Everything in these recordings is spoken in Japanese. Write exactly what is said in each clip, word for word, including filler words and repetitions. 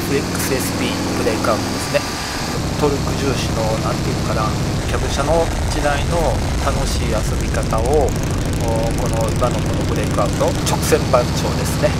フエックスエスビー ブレイクアウトですね。トルク重視の何ていうのかな、キャブ車の時代の楽しい遊び方をこの今のこのブレイクアウト直線番長ですね。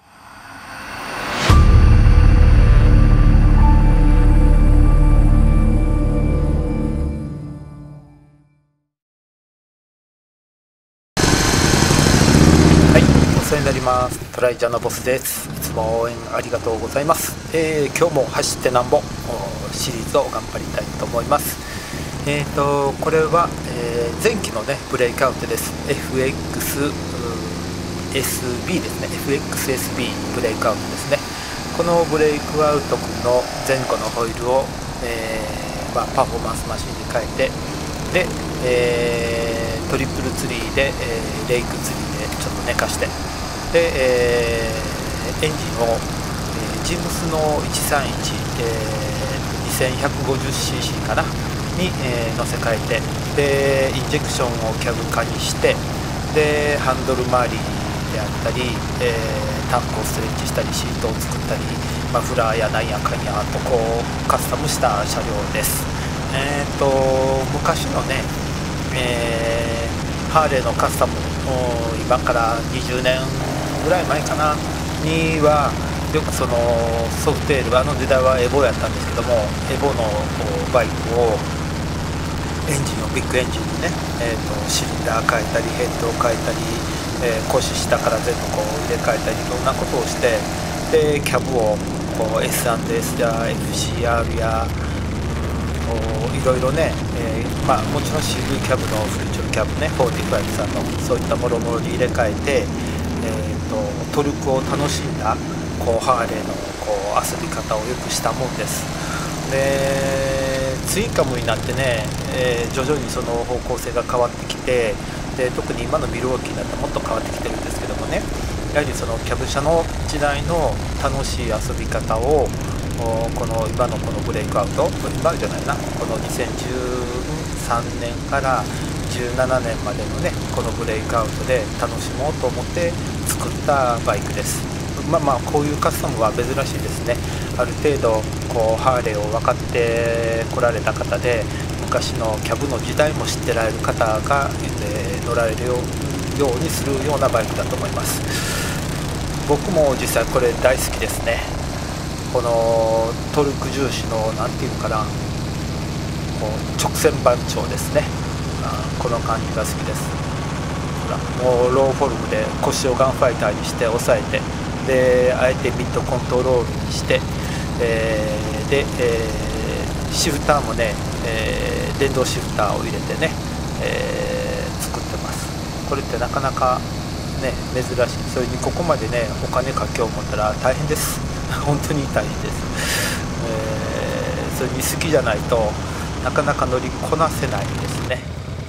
になります。トライジャーのボスです。いつも応援ありがとうございます。えー、今日も走ってなんぼシリーズを頑張りたいと思います。えーとこれは、えー、前期のねブレイクアウトです。 エフエックスエスビー ですね。 エフエックスエスビー ブレイクアウトですね。このブレイクアウトの前後のホイールを、えーまあ、パフォーマンスマシンに変えて、で、えー、トリプルツリーで、えー、レイクツリーでちょっと寝かして、で、えー、エンジンを、えー、ジームスのいちさんいち、えー、にせんひゃくごじゅっシーシー かなに、えー、乗せ替えて、でインジェクションをキャブ化にして、でハンドル周りであったり、えー、タンクをストレッチしたりシートを作ったりマフラーやなんやかんやとこうカスタムした車両です。えー、と昔のね、えー、ハーレーのカスタム今からにじゅうねんぐらい前かなにはよくそのソフテール、あの時代はエボやったんですけども、エボのバイクをエンジンをビッグエンジンにね、えー、とシリンダー変えたりヘッドを変えたり、えー、腰下から全部こう入れ替えたりいろんなことをして、でキャブをこう エスアンドエス や エフシーアール やいろいろね、えーまあ、もちろん シーブイ キャブのフルチューキャブねよんじゅうごさんのそういったもろもろに入れ替えて、えー、とトルクを楽しんだこうハーレーのこう遊び方をよくしたもんです。でツインカムになってね、えー、徐々にその方向性が変わってきて、で特に今のミルウォーキーになってもっと変わってきてるんですけどもね、やはりそのキャブ車の時代の楽しい遊び方をこの今のこのブレイクアウト、今じゃないな、このにせんじゅうさんねんからじゅうななねんまでのねこのブレイクアウトで楽しもうと思って作ったバイクです。まあまあこういうカスタムは珍しいですね。ある程度こうハーレーを分かってこられた方で、昔のキャブの時代も知ってられる方が、えー、乗られるようにするようなバイクだと思います。僕も実際これ大好きですね。このトルク重視の何ていうかな、こう直線番長ですね。この感じが好きです。ほらもうローフォルムで腰をガンファイターにして抑えて、であえてミッドコントロールにして、えー、で、えー、シフターもね、えー、電動シフターを入れてね、えー、作ってます。これってなかなかね珍しい。それにここまでねお金かけよう思ったら大変です本当に大変です。えー、それに好きじゃないとなかなか乗りこなせないですね。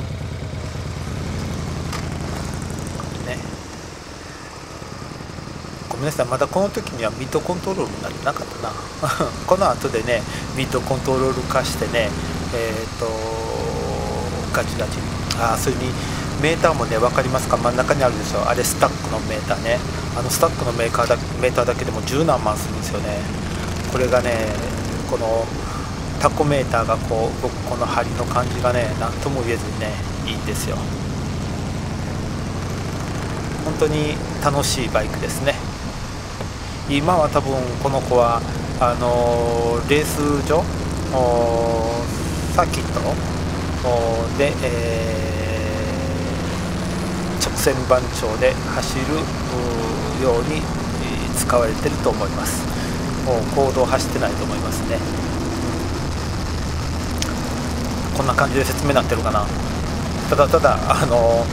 ね、ごめんなさい、まだこの時にはミッドコントロールになってなかったなこの後でねミッドコントロール化してね、えっ、ー、とガチガチに、あ、それにメーターもね分かりますか、真ん中にあるでしょ、あれスタックのメーターね。あのスタックのメーカーだメーターだけでも十何万するんですよね。これがねこのタコメーターがこう動くこの針の感じがね何とも言えずにねいいんですよ。本当に楽しいバイクですね。今は多分この子はあのレース場サーキットで、えー、直線番長で走るように使われてると思います。もう公道走ってないと思いますね。こんな感じで説明になってるかな。ただただあの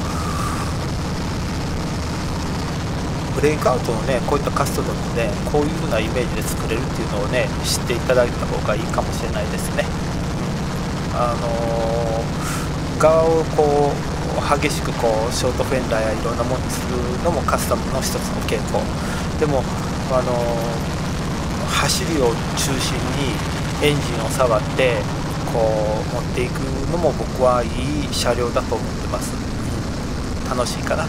ブレイクアウトのねこういったカスタムでこういう風なイメージで作れるっていうのをね知っていただいた方がいいかもしれないですね。あの側をこう激しくこうショートフェンダーやいろんなものにするのもカスタムの一つの傾向でも、あの走りを中心にエンジンを触ってこう持っていくのも僕はいい車両だと思ってます。うん、楽しいかな。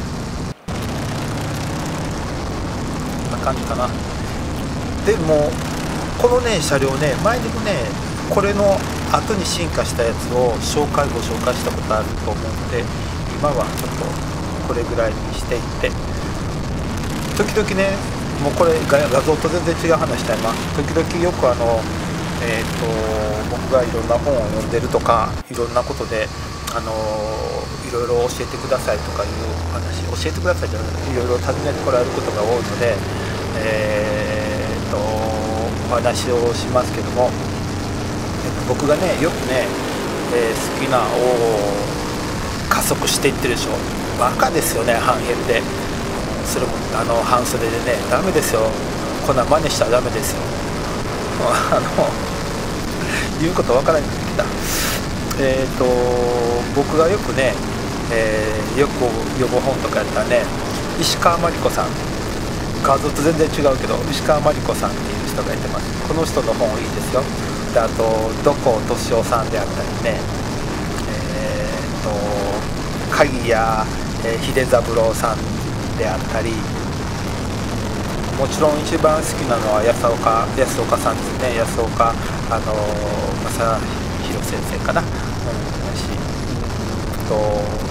こんな感じかな。でもこのね車両ね、前にもねこれの後に進化したやつを紹介ご紹介したことあると思うので、今はちょっとこれぐらいにしていって、時々ね、もうこれ画像と全然違う話したいな。時々よくあのえー、と僕がいろんな本を読んでるとか、いろんなことで、あのいろいろ教えてくださいとかいう話、教えてくださいじゃなくていろいろ尋ねてこられることが多いので、えー、とお話をしますけども、えっと、僕がねよくね、えー、好きなを加速していってるでしょ。バカですよね、半ヘルで。それもあの半袖でね、ダメですよ。こんな真似したらダメですよ。あの言うことわからなくなってきた。えっ、ー、と僕がよくね、えー、よく読む本とかやったらね、石川真理子さん、画像と全然違うけど石川真理子さんっていう人がいてます。この人の本いいですよ。であと土光敏夫さんであったりね、えっ、ー、と鍵谷、えー、秀三郎さんであったり、もちろん一番好きなのは安岡安岡さんですね。安岡あの正弘先生かな、うん、し、うん、と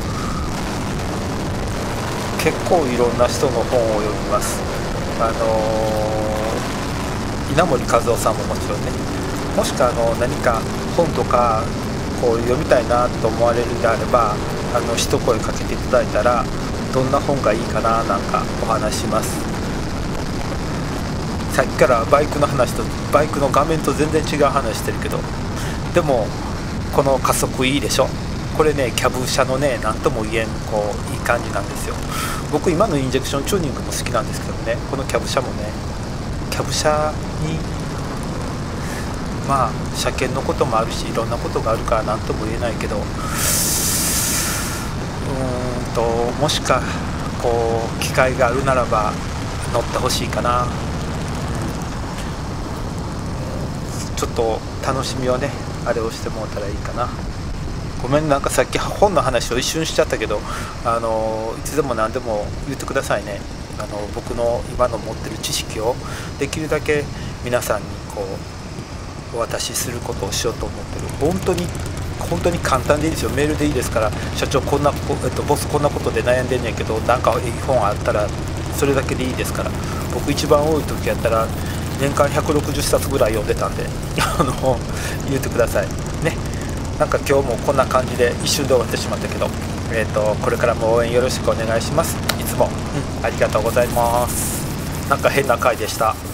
結構いろんな人の本を読みます。あの稲森和夫さんももちろんね。もしくはあの何か本とかこう読みたいなと思われるんであれば、あの一声かけていただいたら、どんな本がいいかななんかお話します。さっきからバイクの話とバイクの画面と全然違う話してるけど、でもこの加速いいでしょ。これねキャブ車のね何とも言えんこういい感じなんですよ。僕今のインジェクションチューニングも好きなんですけどね、このキャブ車もね、キャブ車にまあ車検のこともあるし、いろんなことがあるから何とも言えないけど、うーんともしかこう機会があるならば乗ってほしいかな。ちょっと楽しみをねあれをしてもらったらいいかな。ごめん、なんかさっき本の話を一瞬しちゃったけど、あのいつでも何でも言ってくださいね。あの僕の今の持ってる知識をできるだけ皆さんにこうお渡しすることをしようと思ってる。本当に本当に簡単でいいですよ。メールでいいですから、社長こんな、えっと、ボスこんなことで悩んでんねんけどなんかいい本あったらそれだけでいいですから。僕一番多い時やったら年間ひゃくろくじゅっさつぐらい読んでたんであの言ってくださいね。なんか今日もこんな感じで一瞬で終わってしまったけど、えーと、これからも応援よろしくお願いします。いつも、うん、ありがとうございます。なんか変な回でした。